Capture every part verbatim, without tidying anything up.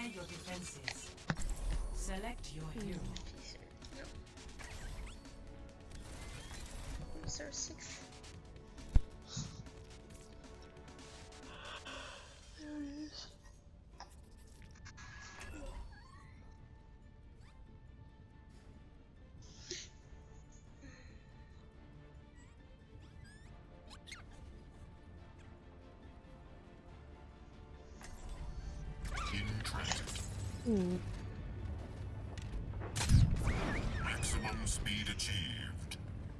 your defenses. Select your hero. Yep. Is there six? There it is. Hmm. Maximum speed achieved.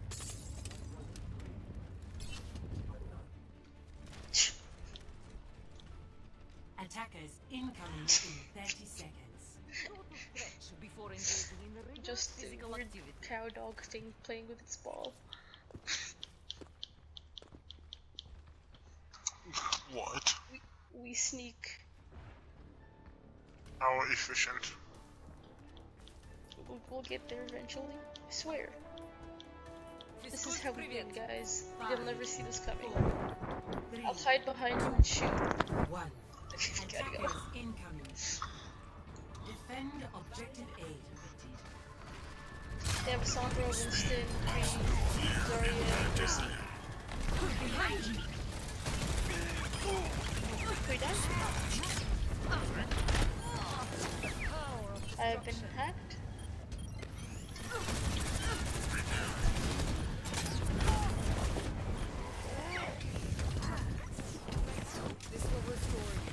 Attackers incoming in thirty seconds. Before engaging in the rigorous Just a physical weird activity. cow dog thing playing with its ball. What? We, we sneak. How efficient? We'll, we'll get there eventually. I swear. This is how we win, guys. You'll never see this coming. I'll hide behind you and shoot. One. Gotta go. Attackers incoming. Defend objective A. They have Sandra, Winston, Creed, Zarya, Mercy. Wait, that? I've been hacked. This will restore you.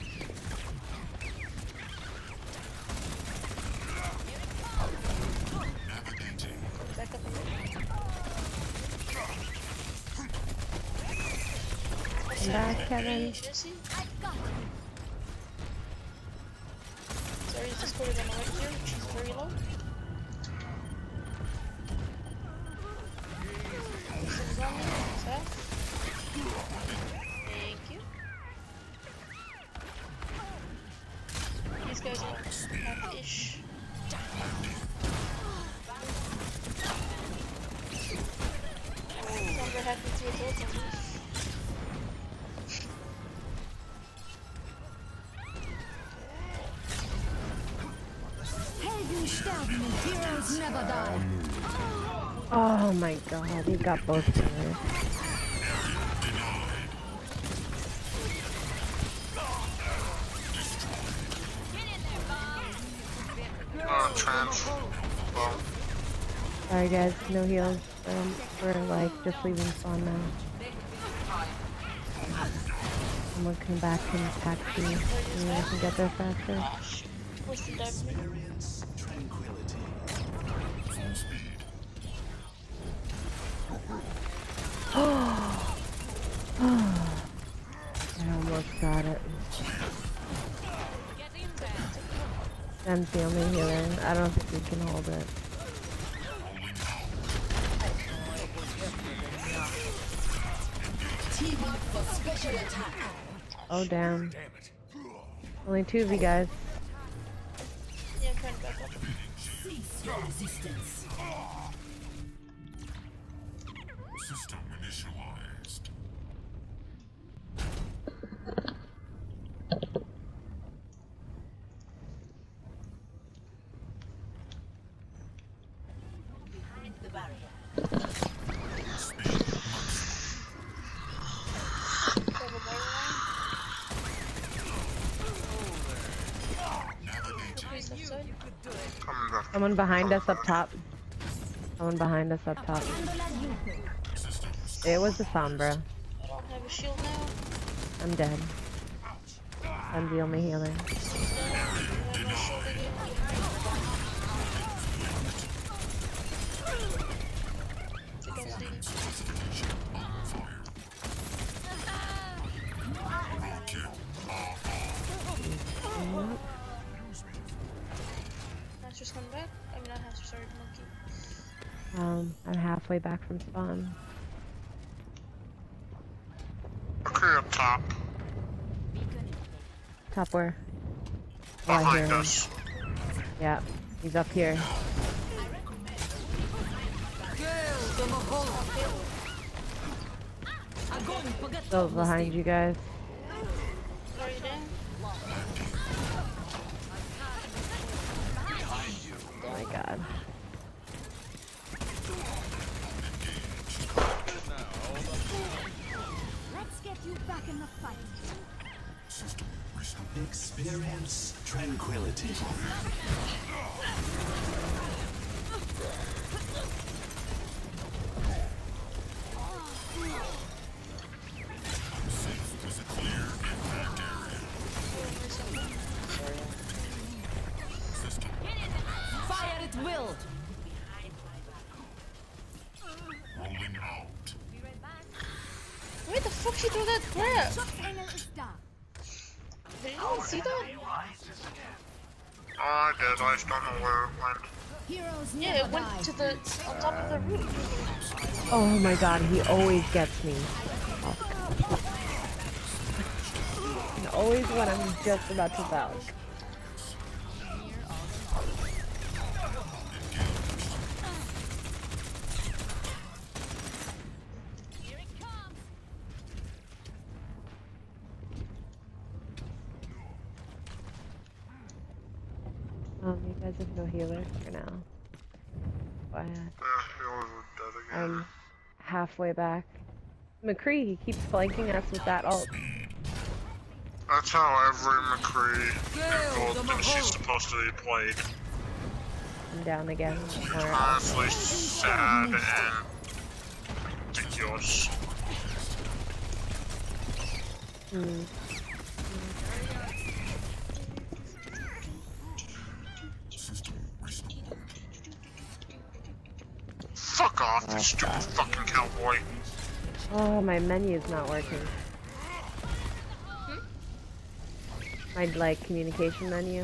Navigating. Back up a bit. Come back, Kevin. Jesse? Sorry, just put it on the right here. She's very low. Winston's on me. South. Thank you. These guys are half-ish. Sandra hacked into his ult on me. Heroes never die. Oh my god, he got both killers. Uh, trans. Well, Sorry guys, no heals. Um, we're like just leaving spawn now. Someone come back and attack you. Maybe I can get there faster. Where's the dark? Full speed. I almost got it. Sam's the only healer. I don't think we can hold it. Oh damn. Only two of you guys. Yeah, I'm trying to back up. Resistance. System initialized. Behind the barrier. Double barrel Navigating. Please left side. coming back. Someone behind us up top. Someone behind us up top. Systems. It was the Sombra. I don't have a shield now. I'm dead. I'm the only healer. I have no shield again. They don't see me. Master's coming back. I mean, not Master, sorry, Monkey. Um, I'm halfway back from spawn. Okay, up top. Top where? Oh, I hear Behind him. us. Yeah, he's up here. Still behind you guys. Are you down? my god. Let's get you back in the fight. System restored. Experience tranquility. Safe is a clear impact area. System Fire at will. rolling out. Where the fuck she threw that crap? Schutzengel ist da. Did anyone see that? Oh, I did. I just don't know where it went. Heroes Yeah, never it went die. to the on top of the roof. Oh my god, he always gets me. And always when I'm just about to valk. Here it comes. Um, you guys have no healer for now. Quiet. Yeah, you were dead again. I'm halfway back. McCree, he keeps flanking us with that ult. That's how every McCree gold thinks she's supposed to be played. I'm down again. Or, Honestly, sad and ridiculous. mm, System restored. Fuck off, you stupid fucking cowboy. oh, my menu's not working. My, like, communication menu.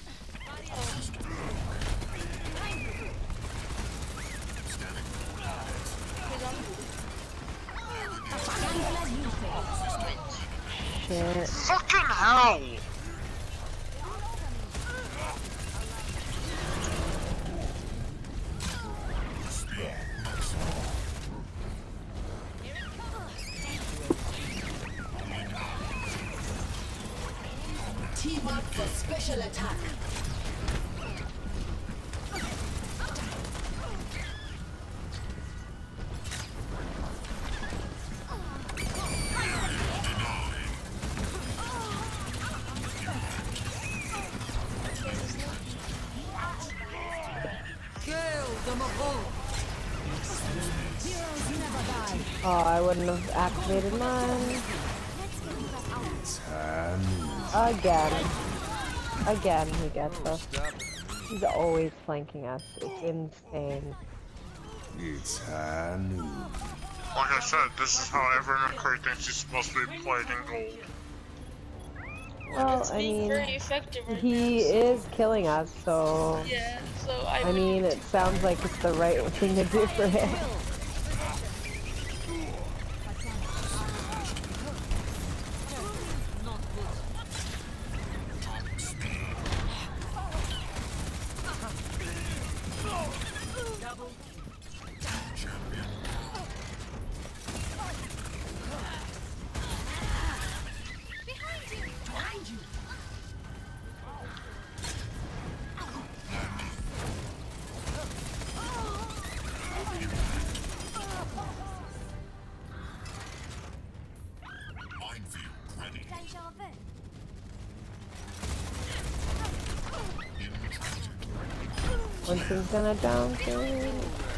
Shit. Fucking hell! Team up for special attack. Heroes never die. Oh, I wouldn't have activated mine. Again. Again, he gets us. He's always flanking us. It's insane. It's high noon. Like I said, this is how every McCree thinks he's supposed to be played in gold. Well, It's I being mean, very effective right he now, so- is killing us, so... Yeah, so I, I mean, it sounds like it's the right thing to do for him. Minefield ready. Intransit. Winston's gonna down soon.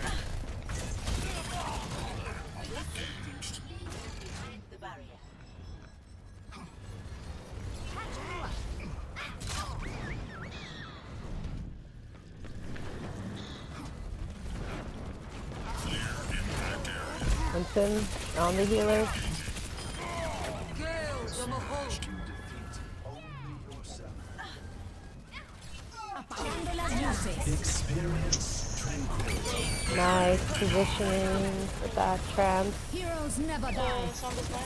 Winston on the healer. Experience tranquility. Nice positioning for that trans. Heroes never die. uh, it's on this line.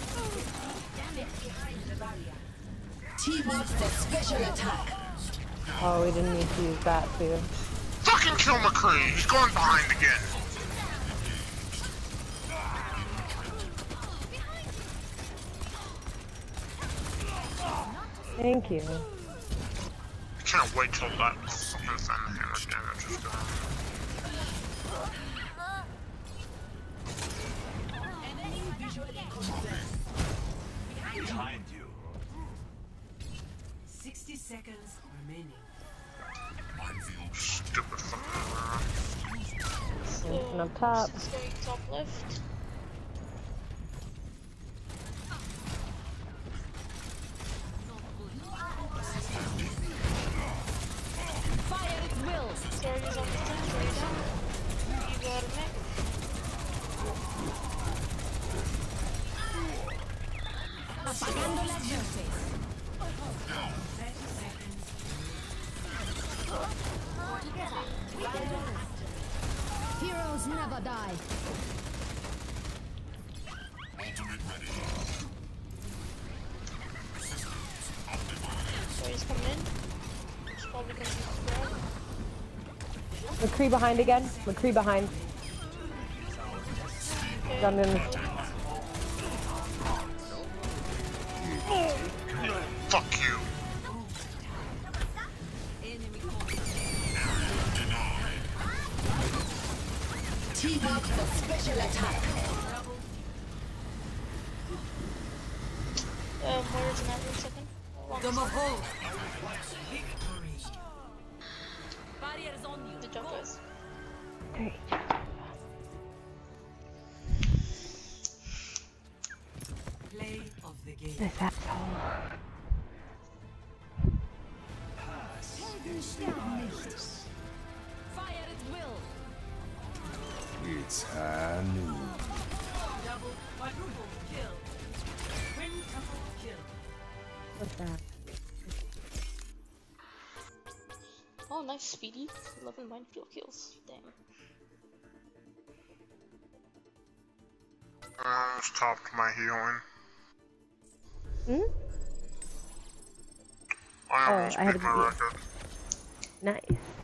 Team up for special attack. Oh, we didn't need to use that too. Fucking kill McCree! He's going behind again! Thank you. You can't wait till that fucking thing hammer damage is done. Behind you. Sixty seconds remaining. Minefield Stupid fucking uh, Anything up top. This is going top left. Fire at will. Sorry, he's on the top right now. You got a mech. Apagando las luces. Thirty seconds. Heroes never die. ultimate ready. Sorry, he's coming in. He's probably gonna be grab. McCree behind again. McCree behind. Okay. Gun in. fuck you. Team up for special attack. Um, where is another second? The Mahal. Victory. Good job, guys. Great. Play of the game. This asshole. Fire at will. It's high noon. Double, quadruple kill. Quintuple kill. What's that? Oh, nice, Speedy. eleven minefield kills. Damn. I almost topped my healing. Hmm? I Oh, almost I had beat to my beat- record. Nice.